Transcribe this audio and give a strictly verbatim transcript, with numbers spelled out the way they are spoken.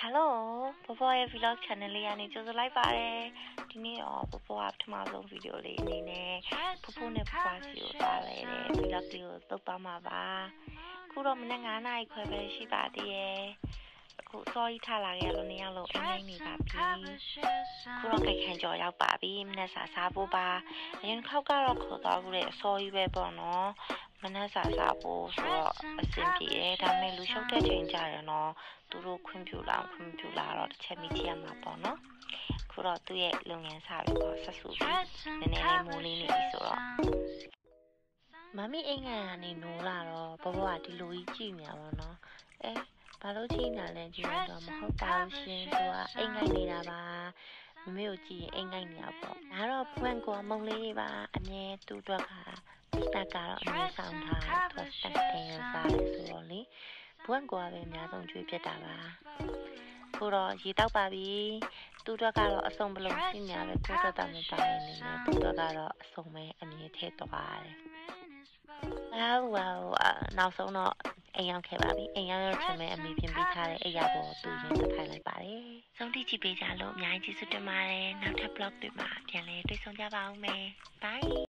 Hello, Popoရဲ့ vlog channel လေးကနေကြိုဆိုလိုက်ပါတယ်ဒီနေ့တော့ Popo ကပထမဆုံး video လေးအနေနဲ့ Popo နဲ့ Popo စီကိုသွားလဲတဲ့ vlog လေးကိုသုတ်သွားမှာပါအခုတော့မနက်nineနာရီခွဲပဲရှိပါသေးရဲ့အခု sorry ထားလာခဲ့ရလို့နေရောက်လို့အင်းနေပါပြီခုတော့ခိုင်ခိုင်ကြော်ရောက်ပါပြီမနက်စာစားဖို့ပါအရင်ခောက်ကတော့ခေါ်သွားဘူးတဲ့ sorry ပဲပေါ့နော်မနက်စာစားဖို့ဆိုတော့အဆင်ပြေတယ်ဒါပေမဲ့လူရှုပ်တဲ့ချိန်ကြရတော့သူတို့ခွင့်ပြုလာခွင့်ပြုလာတော့တစ်ချက်မိချရမှာပေါ့နော်ခုတော့သူ့ရဲ့လုပ်ငန်းစာပဲပေါ့ဆက်စုပြီးနည်းနည်းလေးမိုးလေးနေပြီဆိုတော့မမီအိမ်ကနေနိုးလာတော့ဘဘကဒီလိုကြီးကြည့်နေတာပေါ့နော်အဲဘာလို့ကြည့်နေလဲကြည့်ရတော့မဟုတ်ပါဘူးရှင်သူကအိမ်ငိုက်နေတာပါမမေကိုကြည့်ရင်အိမ်ငိုက်နေတာပေါ့ဒါတော့ဖွင့်ကောမုံလေးတွေပါအမြဲသူ့အတွက်ကစတက်ကတော့အမြဲဆောင်ထားသူစတက်အိမ်စားလေဆိုတော့လေဘွန့်ကောပဲအများဆုံးကျွေးဖြစ်တာပါခုတော့ရေတောက်ပါပြီသူ့အတွက်ကတော့အစုံပလုံးရှိနေရပဲကိုယ့်အတွက်တော့မပါရင်လည်းသူ့အတွက်ကတော့အစုံပဲအမြဲထည့်သွားတယ်အားဝါနောက်ဆုံးတော့အိမ်ရောက်ခဲ့ပါပြီအိမ်ရောက်ရချင်မဲ့အမေပြင်ပေးထားတဲ့အိမ်ရောက်ပေါ်သူရင်စထိုင်လိုက်ပါတယ်ဆုံးတိကြည့်ပေးကြလို့အများကြီးကျေးဇူးတင်ပါတယ်နောက်ထပ် blog တွေမှာပြန်လည်တွေ့ဆုံကြပါဦးမယ် bye